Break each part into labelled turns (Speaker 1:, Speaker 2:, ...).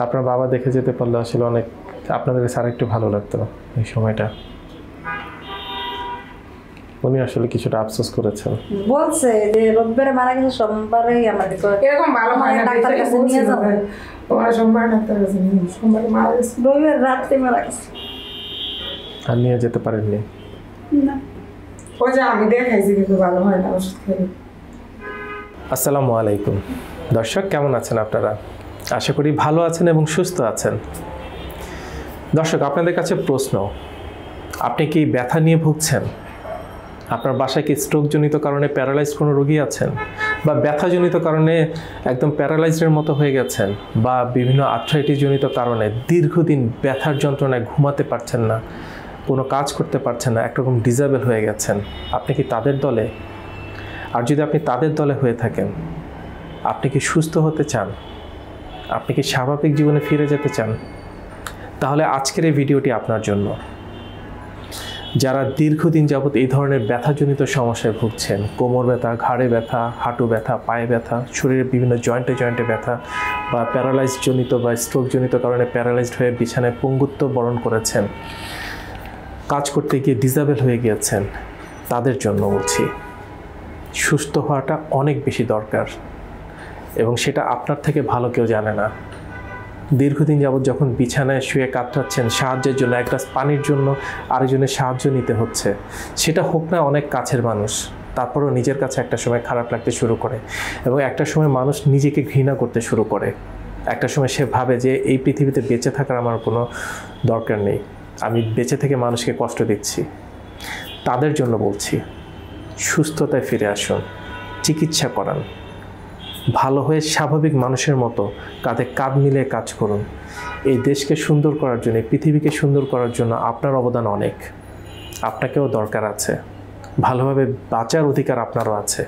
Speaker 1: আপনার বাবা দেখে যেতে পারলে আসলে অনেক আপনাদের কাছে আরেকটু ভালো লাগতো এই সময়টা। উনি আসলে কিছুটা আফসোস করেছেন,
Speaker 2: বলছে যে রবিবারে মারা গেছে, সোমবারে আমাদের
Speaker 3: এরকম ভালো হয় না,
Speaker 2: ডাক্তার কাছে নিয়ে যাবো।
Speaker 3: তোমার সোমবার ডাক্তার কাছে নিয়ে যাবো, সোমবারে মারা গেছে,
Speaker 2: রবিবার রাত্রে মারা গেছে।
Speaker 1: আর নিয়ে যেতে পারেননি?
Speaker 2: না,
Speaker 3: ওই যে আমি দেখাইছি কিন্তু ভালো হয় না ওষুধ খেলে।
Speaker 1: আসসালামু আলাইকুম দর্শক, কেমন আছেন আপনারা? আশা করি ভালো আছেন এবং সুস্থ আছেন। দর্শক, আপনাদের কাছে প্রশ্ন, আপনি কি ব্যথা নিয়ে ভুগছেন? আপনার বাসায় কি স্ট্রোকজনিত কারণে প্যারালাইজড কোনো রোগী আছেন, বা ব্যথাজনিত কারণে একদম প্যারালাইজডের মতো হয়ে গেছেন, বা বিভিন্ন আর্থ্রাইটিসজনিত কারণে দীর্ঘদিন ব্যথার যন্ত্রণায় ঘুমাতে পারছেন না, কোনো কাজ করতে পারছেন না, একরকম ডিসেবল হয়ে গেছেন? আপনি কি তাদের দলে? আর যদি আপনি তাদের দলে হয়ে থাকেন, আপনি কি সুস্থ হতে চান? আপনি কি স্বাভাবিক জীবনে ফিরে যেতে চান? তাহলে আজকের এই ভিডিওটি আপনার জন্য। যারা দীর্ঘদিন যাবৎ এই ধরনের ব্যথাজনিত সমস্যায় ভুগছেন, কোমর ব্যথা, ঘাড়ে ব্যথা, হাঁটু ব্যথা, পায়ে ব্যথা, শরীরের বিভিন্ন জয়েন্টে ব্যথা, বা প্যারালাইজজনিত বা স্ট্রোকজনিত কারণে প্যারালাইজড হয়ে বিছানায় পঙ্গুত্ব বরণ করেছেন, কাজ করতে গিয়ে ডিসেবল হয়ে গিয়েছেন, তাদের জন্য বলছি। সুস্থ হওয়াটা অনেক বেশি দরকার, এবং সেটা আপনার থেকে ভালো কেউ জানে না। দীর্ঘদিন যাবৎ যখন বিছানায় শুয়ে কাতরাচ্ছেন, সাহায্যের জন্য, এক গ্লাস পানির জন্য আরেকজনের সাহায্য নিতে হচ্ছে, সেটা হোক না অনেক কাছের মানুষ, তারপরেও নিজের কাছে একটা সময় খারাপ লাগতে শুরু করে, এবং একটা সময় মানুষ নিজেকে ঘৃণা করতে শুরু করে। একটা সময় সে ভাবে যে এই পৃথিবীতে বেঁচে থাকার আমার কোনো দরকার নেই, আমি বেঁচে থেকে মানুষকে কষ্ট দিচ্ছি। তাদের জন্য বলছি, সুস্থতায় ফিরে আসুন, চিকিৎসা করান, ভালো হয়ে স্বাভাবিক মানুষের মতো কাঁধে কাঁধ মিলিয়ে কাজ করুন। এই দেশকে সুন্দর করার জন্য, এই পৃথিবীকে সুন্দর করার জন্য আপনার অবদান অনেক, আপনাকেও দরকার আছে, ভালোভাবে বাঁচার অধিকার আপনারও আছে।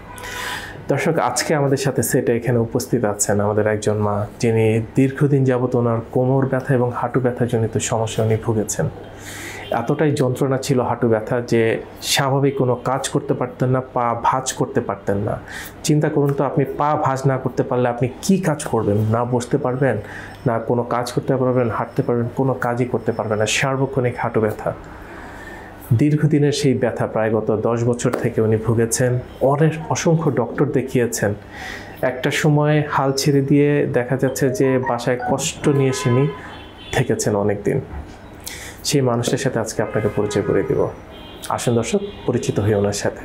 Speaker 1: দর্শক, আজকে আমাদের সাথে সেটে এখানে উপস্থিত আছেন আমাদের একজন মা, যিনি দীর্ঘদিন যাবৎ ওনার কোমর ব্যথা এবং হাঁটু ব্যথাজনিত সমস্যা উনি ভুগেছেন। এতটাই যন্ত্রণা ছিল হাঁটু ব্যথা যে স্বাভাবিক কোনো কাজ করতে পারতেন না, পা ভাঁজ করতে পারতেন না। চিন্তা করুন তো, আপনি পা ভাঁজ না করতে পারলে আপনি কি কাজ করবেন? না বসতে পারবেন, না কোনো কাজ করতে পারবেন, হাঁটতে পারবেন, কোনো কাজই করতে পারবেন না। সার্বক্ষণিক হাঁটু ব্যথা, দীর্ঘদিনের সেই ব্যথা, প্রায় গত 10 বছর থেকে উনি ভুগেছেন। অসংখ্য ডক্টর দেখিয়েছেন। একটা সময় হাল ছেড়ে দিয়ে দেখা যাচ্ছে যে বাসায় কষ্ট নিয়ে তিনি থেকেছেন অনেক দিন। সেই মানুষটার সাথে আজকে আপনাকে পরিচয় করে দেব। আসুন দর্শক, পরিচিত হই ওনার সাথে।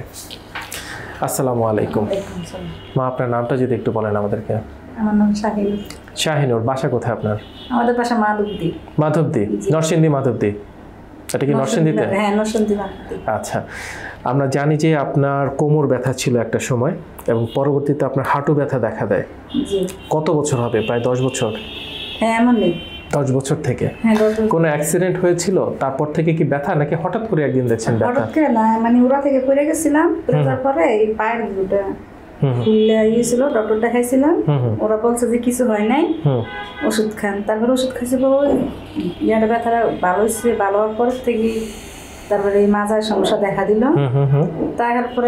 Speaker 1: আসসালামু আলাইকুম মা, আপনার নামটা যদি একটু বলেন আমাদেরকে।
Speaker 2: আমার নাম শাহিনুর।
Speaker 1: শাহিনুর, বাসা কোথায় আপনার?
Speaker 2: আমাদের বাসা মাধবদী।
Speaker 1: মাধবদী, নরসিংদী মাধবদী। এটা কি নরসিংদীতে?
Speaker 2: হ্যাঁ, নরসিংদী মাধবদী।
Speaker 1: আচ্ছা, আমরা জানি যে আপনার কোমর ব্যথা ছিল একটা সময়, এবং পরবর্তীতে আপনার হাঁটু ব্যথা দেখা দেয়।
Speaker 2: জি।
Speaker 1: কত বছর হবে? প্রায় 10 বছর।
Speaker 2: হ্যাঁ, এমন নেই।
Speaker 1: 10 বছর থেকে?
Speaker 2: হ্যাঁ, 10 বছর।
Speaker 1: কোনো অ্যাক্সিডেন্ট হয়েছিল তারপর থেকে কি ব্যথা, নাকি হঠাৎ করে একদিন দেখছেন ব্যথা?
Speaker 2: হঠাৎ করে না, মানে ওরা থেকে পড়ে গেছিলাম, পড়ে যাওয়ার পরে এই পায়ের দুটা ফুলে গিয়েছিল, ডক্টর দেখাইছিলাম, ওরা বলছে যে কিছু হয় নাই, ওষুধ খান। তারপরে ওষুধ খাইছে, ইয়াটা ব্যথাটা ভালো হয়েছে। ভালো হওয়ার পর থেকে তারপরে এই মাজার সমস্যা দেখা দিল। তারপরে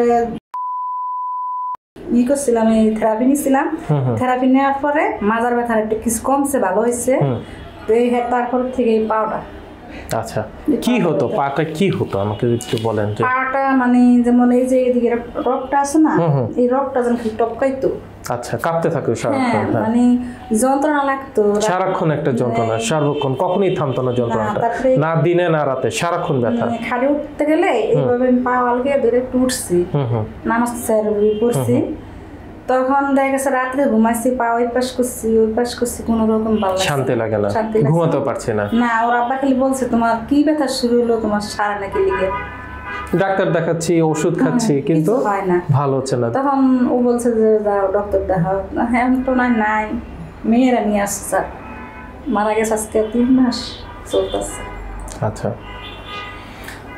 Speaker 2: করছিলাম, এই থেরাপি নিছিলাম। থেরাপি নেওয়ার পরে মাজার ব্যথার একটু কিছু কমছে, ভালো হয়েছে। তো এই তারপর থেকে এই পাওটা।
Speaker 1: আচ্ছা, কি হতো পাটা? কি হতো আমাকে একটু বলেন। যে
Speaker 2: পাটা মানে যেমন এই যে এদিকে রক্তটা আছে না, এই রক্তটা যেন টপকাইতো।
Speaker 1: আচ্ছা, কাঁপতে থাকো সারাক্ষণ?
Speaker 2: মানে যন্ত্রণা লাগতো
Speaker 1: সারাক্ষণ, একটা যন্ত্রণা সারাক্ষণ, কখনোই থামতো না যন্ত্রণাটা, না দিনে না রাতে, সারাক্ষণ ব্যথা।
Speaker 2: খালি উঠতে গেলে এইভাবে পা আলগে ধরে উঠছি, নামাজ পড়ছি, তখন দেখা গেছে রাত্রে ঘুমাইছি, পা ওই পাশ করছি, কোনো রকম ভালো
Speaker 1: শান্তি লাগে না, ঘুমাতেও পারছি না।
Speaker 2: না, ওর আব্বা খালি বলছে তোমার কি ব্যথা শুরু হলো, তোমার সারা নাকি লিগে।
Speaker 1: ডাক্তার দেখাচ্ছি, ওষুধ খাচ্ছি, কিন্তু ভালো হচ্ছে না।
Speaker 2: তখন ও বলছে যে যাও ডক্টর দেখাও। হ্যাঁ, তো নাই, মেয়েরা নিয়ে আসছে, স্যার মারা গেছে আজকে 3 মাস চলতেছে।
Speaker 1: আচ্ছা,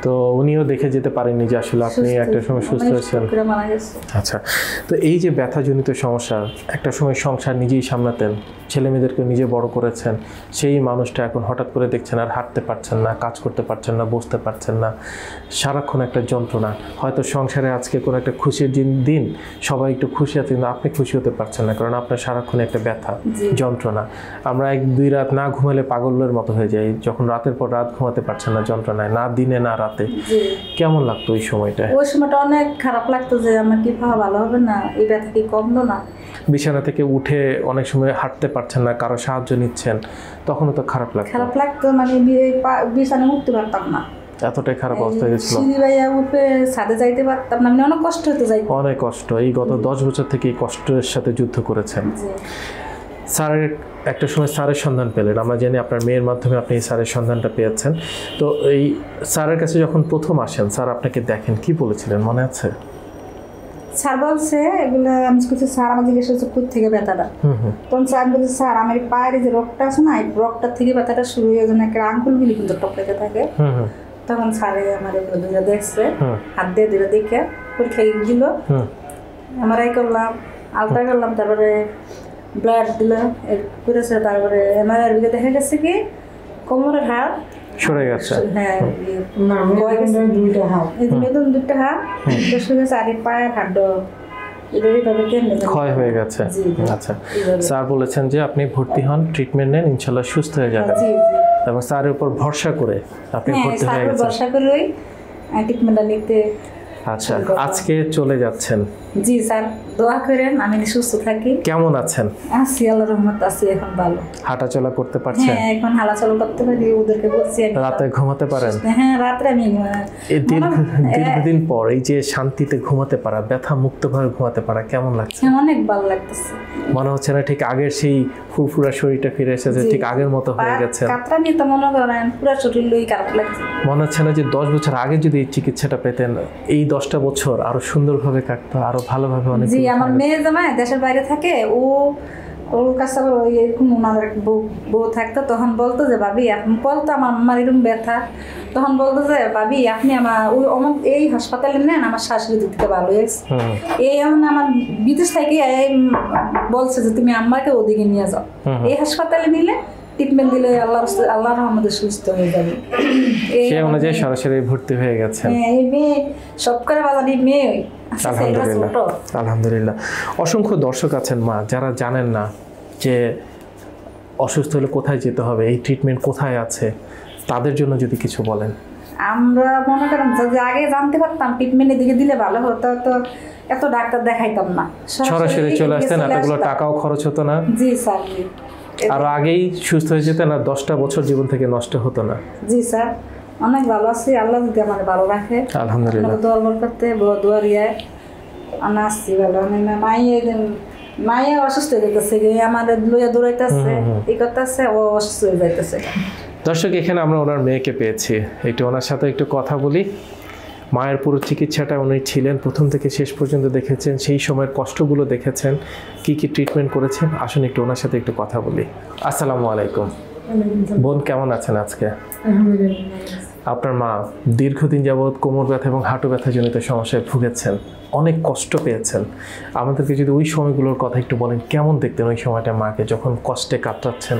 Speaker 1: তো উনিও দেখে যেতে পারেননি যে আসলে আপনি একটা সময় সুস্থ হয়েছেন। আচ্ছা, তো এই যে ব্যথাজনিত সমস্যা, একটা সময় সংসার নিজেই সামলাতেন, ছেলে মেয়েদেরকে নিজে বড় করেছেন, সেই মানুষটা এখন হঠাৎ করে দেখছেন আর হাঁটতে পারছেন না, কাজ করতে পারছেন না, বসতে পারছেন না, সারাক্ষণ একটা যন্ত্রণা। হয়তো সংসারে আজকে কোনো একটা খুশির দিন, সবাই একটু খুশি আছে, কিন্তু আপনি খুশি হতে পারছেন না, কারণ আপনার সারাক্ষণ একটা ব্যথা, যন্ত্রণা। আমরা 1-2 রাত না ঘুমালে পাগলের মতো হয়ে যাই, যখন রাতের পর রাত ঘুমাতে পারছেন না যন্ত্রণায়, না দিনে না রাতে। কেমন লাগতো ওই সময়টা?
Speaker 2: ওই সময়টা অনেক খারাপ লাগতো যে আমার কি ভালো হবে না, এই ব্যথা কি কমলো না।
Speaker 1: বিছানা থেকে উঠে অনেক সময় হাঁটতে পারছেন না, কারো সাহায্য নিচ্ছেন, তখনও তো খারাপ
Speaker 2: লাগতো, মানে বিছানা উঠতে পারতাম না,
Speaker 1: এতটাই খারাপ অবস্থা হয়ে গেছিল।
Speaker 2: সিঁড়ি বাইয়া উপরে ছাদে যাইতে পারতাম না, মানে অনেক কষ্ট হতে যাইতো।
Speaker 1: অনেক কষ্ট। এই গত 10 বছর থেকে এই কষ্টের সাথে যুদ্ধ করেছেন। স্যারের একটা সময় স্যারের সন্ধান পেলেন, আমরা জানি আপনার মেয়ের মাধ্যমে আপনি এই স্যারের সন্ধানটা পেয়েছেন। তো এই স্যারের কাছে যখন প্রথম আসেন, স্যার আপনাকে দেখেন, কি বলেছিলেন মনে আছে?
Speaker 2: স্যার বলছে এগুলো, আমি বলছি স্যার আমার জিজ্ঞেস করছে কোথা থেকে ব্যথাটা, তখন স্যার বলছে স্যার আমার পায়ের যে রক্তটা আছে না, এই রক্তটার থেকে ব্যথাটা শুরু হয়ে যায়, একটা আঙ্গুলগুলি কিন্তু টপকাতে থাকে। তখন স্যারে আমার এগুলো দুটো দেখছে, হাত দিয়ে দুটো দেখে পরীক্ষা দিল, এমআরআই করলাম, আলট্রা করলাম, তারপরে ব্লাড দিল করেছে, তারপরে এমআরআই দেখা গেছে কি কোমরের হাড়
Speaker 1: সরে গেছে।
Speaker 2: হ্যাঁ,
Speaker 3: দুইটা হাত
Speaker 2: সরে গেছে, আর পায়ের হাড়
Speaker 1: ক্ষয় হয়ে গেছে। আচ্ছা, স্যার বলেছেন যে আপনি ভর্তি হন, ট্রিটমেন্ট নেন, ইনশাল্লাহ সুস্থ হয়ে যাবেন, এবং স্যারের উপর ভরসা করে আপনি ভর্তি হয়ে গেছেন।
Speaker 2: ভরসা করে ট্রিটমেন্টটা নিতে।
Speaker 1: আচ্ছা, আজকে চলে যাচ্ছেন।
Speaker 2: জি স্যার, দোয়া করেন আমি সুস্থ থাকি।
Speaker 1: কেমন আছেন?
Speaker 2: আছি, আল্লাহর রহমত আছি, এখন ভালো।
Speaker 1: হাঁটাচলা করতে পারছেন?
Speaker 2: হ্যাঁ, এখন হাঁটাচলা করতে পারি, ওদেরকে বলছি।
Speaker 1: রাতে ঘুমাতে পারেন?
Speaker 2: হ্যাঁ, রাতে আমি
Speaker 1: দীর্ঘদিন পর এই যে শান্তিতে ঘুমাতে পারা, ব্যথা মুক্তভাবে ঘুমাতে পারা, কেমন লাগছে?
Speaker 2: অনেক ভালো লাগতেছে।
Speaker 1: মনে হচ্ছে না ঠিক আগের সেই ফুরফুরা শরীরটা ফিরে এসেছে, ঠিক আগের মতো হয়ে গেছে?
Speaker 2: কাতরা নিয়ে তো মনে করেন পুরো শরীর লই খারাপ লাগছে।
Speaker 1: মনে হচ্ছে না যে 10 বছর আগে যদি এই চিকিৎসাটা পেতেন, এই 10টা বছর আরো সুন্দরভাবে কাটতো, আরো ভালোভাবে অনেক।
Speaker 2: জি, আমার মেয়ে জামাই দেশের বাইরে থাকে, ওর কাছে এরকম ওনার বউ থাকতো, তখন বলতো যে ভাবি, বলতো আমার এরকম ব্যথা, তখন বলতো যে ভাবি আপনি আমার এই হাসপাতালে নেন, আমার শাশুড়ি দিতে ভালো হয়েছে। এই এখন আমার বিদেশ থেকে বলছে যে তুমি আমাকে ওদিকে নিয়ে যাও, এই হাসপাতালে নিলে ট্রিটমেন্ট দিলে আল্লাহর রহমতে সুস্থ হয়ে যাবে।
Speaker 1: সেই অনুযায়ী সরাসরি ভর্তি হয়ে গেছে।
Speaker 2: এই মেয়ে সব করে বাজার, এই মেয়ে
Speaker 1: আলহামদুলিল্লাহ, আলহামদুলিল্লাহ। অসংখ্য দর্শক আছেন মা, যারা জানেন না যে অসুস্থ হলে কোথায় যেতে হবে, এই ট্রিটমেন্ট কোথায় আছে, তাদের জন্য যদি কিছু বলেন।
Speaker 2: আমরা মনে করেন যে আগে জানতে পারতাম ট্রিটমেন্টের দিকে দিলে ভালো হতো, তো এত ডাক্তার দেখাইতাম না,
Speaker 1: সরাসরি চলে আসতেন, এতগুলো টাকাও খরচ হতো না।
Speaker 2: জি স্যার,
Speaker 1: আর আগেই সুস্থ হয়ে যেতেন, আর 10টা বছর জীবন থেকে নষ্ট হতো না।
Speaker 2: জি স্যার, অনেক ভালো আছি, আল্লাহ যদি আমার ভালো রাখে।
Speaker 1: আলহামদুলিল্লাহ,
Speaker 2: দোয়া করতে দোয়ারিয়ায় আমি আসছি ভালো। মাইয়া অসুস্থ হয়ে যেতেছে, আমাদের লইয়া দৌড়াইতেছে, এই করতেছে, ও অসুস্থ হয়ে যাইতেছে।
Speaker 1: দর্শক, এখানে আমরা ওনার মেয়েকে পেয়েছি, একটু ওনার সাথে একটু কথা বলি। মায়ের পুরো চিকিৎসাটা উনি ছিলেন, প্রথম থেকে শেষ পর্যন্ত দেখেছেন, সেই সময়ের কষ্টগুলো দেখেছেন, কি কি ট্রিটমেন্ট করেছেন। আসুন একটু ওনার সাথে একটু কথা বলি। আসসালামু আলাইকুম বোন, কেমন আছেন আজকে? আপনার মা দীর্ঘদিন যাবৎ কোমর ব্যথা এবং হাঁটু ব্যথা জনিত সমস্যায় ভুগেছেন, অনেক কষ্ট পেয়েছেন। আমাদেরকে যদি ওই সময়গুলোর কথা একটু বলেন, কেমন দেখতেন ওই সময়টা মাকে যখন কষ্টে কাটাচ্ছেন?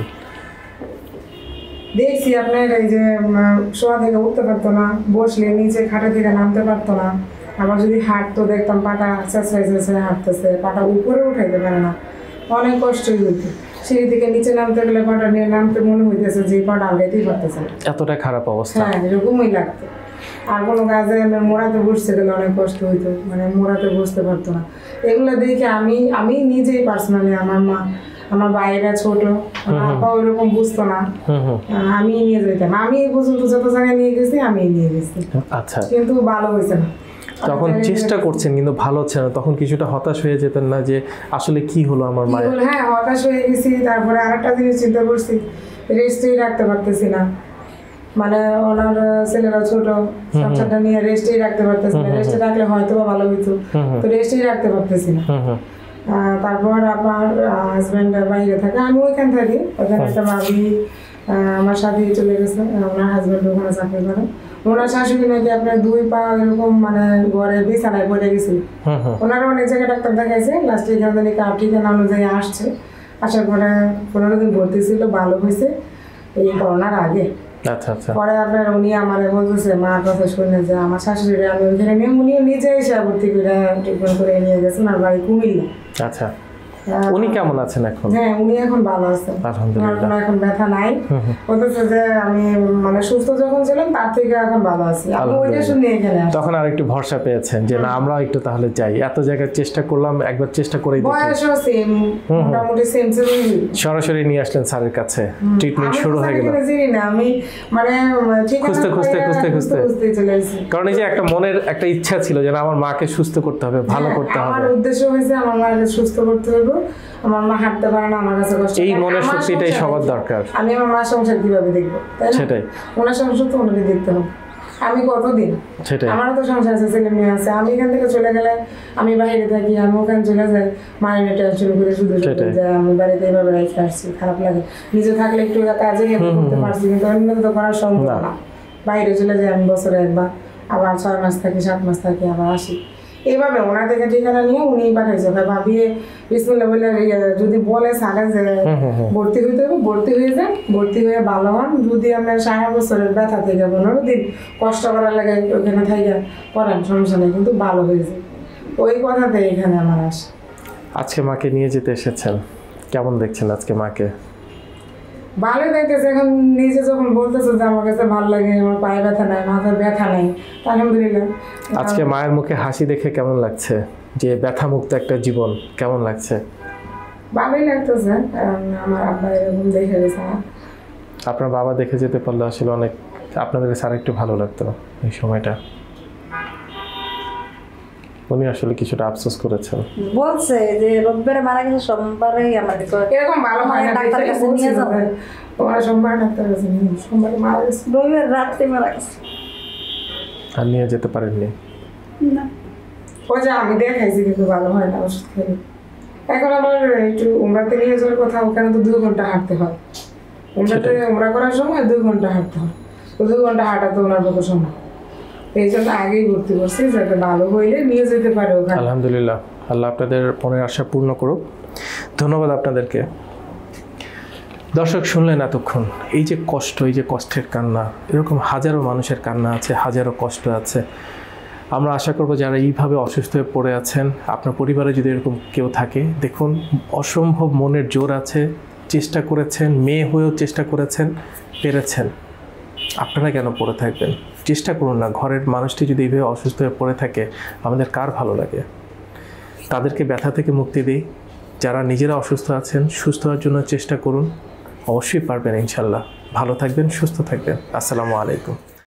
Speaker 3: দেখছি আপনার এই যে শোয়া থেকে উঠতে পারতো না, বসলে নিচে খাটে থেকে নামতে পারতো না, আবার যদি হাঁটতো দেখতাম পাটা চেঁচড়ে হাঁটতেছে, পাটা উপরে উঠাইতে পারে না, অনেক কষ্টই হইতো। সিঁড়ি থেকে নিচে নামতে গেলে পাটা নিয়ে নামতে মনে হইতেছে যে পাটা আলগাইতেই পারতেছে না,
Speaker 1: এতটা খারাপ অবস্থা।
Speaker 3: হ্যাঁ, এরকমই লাগতো। আর কোনো কাজে মোড়াতে বসতে গেলে অনেক কষ্ট হইতো, মানে মোড়াতে বসতে পারতো না। এগুলো দেখে আমি নিজেই পার্সোনালি, আমার বাইরা ছোট, আপা ওইরকম বুঝতো না, আমি নিয়ে যেতাম। আমি এই পর্যন্ত যত জায়গায় নিয়ে গেছি আমি নিয়ে গেছি।
Speaker 1: আচ্ছা,
Speaker 3: কিন্তু ভালো হয়েছে না।
Speaker 1: তখন চেষ্টা করছেন কিন্তু ভালো হচ্ছে না, তখন কিছুটা হতাশ হয়ে যেতেন না যে আসলে কি হলো আমার মায়ের?
Speaker 3: হ্যাঁ, হতাশ হয়ে গেছি। তারপরে আরেকটা জিনিস চিন্তা করছি, রেস্টেই রাখতে পারতেছি না, মানে ওনার ছেলেরা ছোট, সংসারটা নিয়ে রেস্টেই রাখতে পারতেছি না। রেস্টে রাখলে হয়তো বা ভালো হইতো, তো রেস্টেই রাখতে পারতেছি না। তারপর আমার হাজব্যান্ড বাইরে থাকে, আমি ওইখানে থাকি। ওখানে একটা ভাবি আমার সাথে চলে গেছে, ওনার হাজব্যান্ড ওখানে চাকরি করে, ওনার শাশুড়ি নাকি আপনার 2 পা এরকম মানে ঘরে বিছানায় পড়ে গেছিল। ওনারা অনেক জায়গায় ডাক্তার দেখাইছে, লাস্টে এখানে ঠিকানা অনুযায়ী আসছে, আসার পরে 15 দিন ভর্তি ছিল, ভালো হয়েছে এই করোনার আগে।
Speaker 1: আচ্ছা আচ্ছা।
Speaker 3: পরে আপনার উনি আমারে বলতেছে মার কথা শুনে যে আমার শাশুড়ি আমি ওইখানে নিয়ে উনিও নিজে এসে ভর্তি করে ট্রিটমেন্ট করে নিয়ে গেছেন, আর বাড়ি কুমিল্লা।
Speaker 1: আচ্ছা, উনি কেমন আছেন এখন?
Speaker 3: হ্যাঁ, উনি এখন ভালো আছেন,
Speaker 1: আলহামদুলিল্লাহ।
Speaker 3: কোনো এখন ব্যথা নাই। বলতেছে যে আমি মানে সুস্থ যখন ছিলাম তার থেকে এখন ভালো আছি। আমি ওইটা শুনে এখানে আসি।
Speaker 1: তখন আর একটু ভরসা পেয়েছেন যে না আমরাও একটু তাহলে যাই, এত জায়গায় চেষ্টা করলাম, একবার চেষ্টা করেই দেখি।
Speaker 3: বয়সও সেম, মোটামুটি সেম সেম।
Speaker 1: সরাসরি নিয়ে আসলেন স্যারের কাছে, ট্রিটমেন্ট শুরু হয়ে গেল।
Speaker 3: জানি না আমি মানে ঠিক
Speaker 1: খুঁজতে খুঁজতে খুঁজতে খুঁজতে
Speaker 3: চলে আসি।
Speaker 1: কারণ এই যে একটা মনের একটা ইচ্ছা ছিল যে না আমার মাকে সুস্থ করতে হবে, ভালো করতে হবে।
Speaker 3: আমার উদ্দেশ্য হয়েছে আমার মাকে সুস্থ করতে হবে। আমার মা হাঁটতে পারে না, আমার কাছে কষ্ট।
Speaker 1: এই মনের শক্তিটাই সবার দরকার।
Speaker 3: আমি আমার মার সংসার কিভাবে দেখবো, তাই না?
Speaker 1: সেটাই,
Speaker 3: ওনার সংসার তো ওনাকে দেখতে হবে। আমি কতদিন,
Speaker 1: সেটাই।
Speaker 3: আমারও তো সংসার আছে, ছেলে মেয়ে আছে। আমি এখান থেকে চলে গেলে আমি বাইরে থাকি, আমি ওখানে চলে যাই, মায়ের টেনশন করে শুধু যে আমি বাড়িতে এইভাবে রেখে আসছি, খারাপ লাগে। নিজে থাকলে একটু কাজে করতে পারছি, কিন্তু অন্য তো করা সম্ভব না। বাইরে চলে যাই আমি বছরে একবার, আবার 6 মাস থাকি, 7 মাস থাকি, আবার আসি। এইভাবে ওনার থেকে ঠিকানা নিয়ে উনি পাঠাইছে, ভাবি বিসমিল্লাহ বলে যদি বলে সারে যে ভর্তি হইতে হবে, ভর্তি হয়ে যান, ভর্তি হয়ে ভালো হন। যদি আপনার 60 বছরের ব্যথা থেকে 15 দিন কষ্ট করার লাগে ওইখানে থাইকা করেন, সমস্যা নেই, কিন্তু ভালো হয়ে যায়। ওই কথাতে এখানে আমার আসে।
Speaker 1: আজকে মাকে নিয়ে যেতে এসেছেন, কেমন দেখছেন আজকে মাকে?
Speaker 3: ভালো দেখতেছে। এখন নিজে যখন বলতেছে যে আমার কাছে ভালো লাগে, আমার পায়ে ব্যথা নাই, মাথায় ব্যথা নাই, আলহামদুলিল্লাহ।
Speaker 1: আজকে মায়ের মুখে হাসি দেখে কেমন লাগছে, যে ব্যথা মুক্ত একটা জীবন কেমন লাগছে?
Speaker 3: ভালোই লাগতেছে, আমার আব্বা এরকম দেখে গেছে।
Speaker 1: আপনার বাবা দেখে যেতে পারলে আসলে অনেক আপনাদের কাছে আরেকটু ভালো লাগতো এই সময়টা। উনি আসলে কিছুটা আফসোস করেছেন,
Speaker 2: বলছে যে রবিবারে মারা গেছে, সোমবারে আমাদের
Speaker 3: এরকম ভালো হয় না,
Speaker 2: ডাক্তার কাছে নিয়ে যাবো।
Speaker 3: তোমার সোমবার ডাক্তার কাছে নিয়ে সোমবারে মারা গেছে,
Speaker 2: রবিবার রাত্রে মারা গেছে।
Speaker 1: আর নিয়ে যেতে পারেননি?
Speaker 2: না,
Speaker 3: ওই যে আমি দেখাইছি, কিন্তু ভালো হয় না ওষুধ খেলে। এখন আবার একটু উমরাতে নিয়ে যাওয়ার কথা, ওখানে তো 2 ঘন্টা হাঁটতে হয়। উমরাতে উমরা করার সময় 2 ঘন্টা হাঁটতে হয়, তো 2 ঘন্টা হাঁটা তো ওনার পক্ষে সময়। এই জন্য আগেই ভর্তি করছি, যাতে ভালো হইলে নিয়ে যেতে পারে ওখানে।
Speaker 1: আলহামদুলিল্লাহ, আল্লাহ আপনাদের মনের আশা পূর্ণ করুক। ধন্যবাদ আপনাদেরকে। দর্শক শুনলেন এতক্ষণ এই যে কষ্ট, এই যে কষ্টের কান্না, এরকম হাজারো মানুষের কান্না আছে, হাজারো কষ্ট আছে। আমরা আশা করব যারা এইভাবে অসুস্থ হয়ে পড়ে আছেন, আপনার পরিবারে যদি এরকম কেউ থাকে, দেখুন অসম্ভব মনের জোর আছে, চেষ্টা করেছেন, মেয়ে হয়েও চেষ্টা করেছেন, পেরেছেন। আপনারা কেন পড়ে থাকবেন? চেষ্টা করুন না। ঘরের মানুষটি যদি এইভাবে অসুস্থ হয়ে পড়ে থাকে, আমাদের কার ভালো লাগে? তাদেরকে ব্যথা থেকে মুক্তি দিই। যারা নিজেরা অসুস্থ আছেন, সুস্থ হওয়ার জন্য চেষ্টা করুন, অবশ্যই পারবেন ইনশাল্লাহ। ভালো থাকবেন, সুস্থ থাকবেন। আসসালামু আলাইকুম।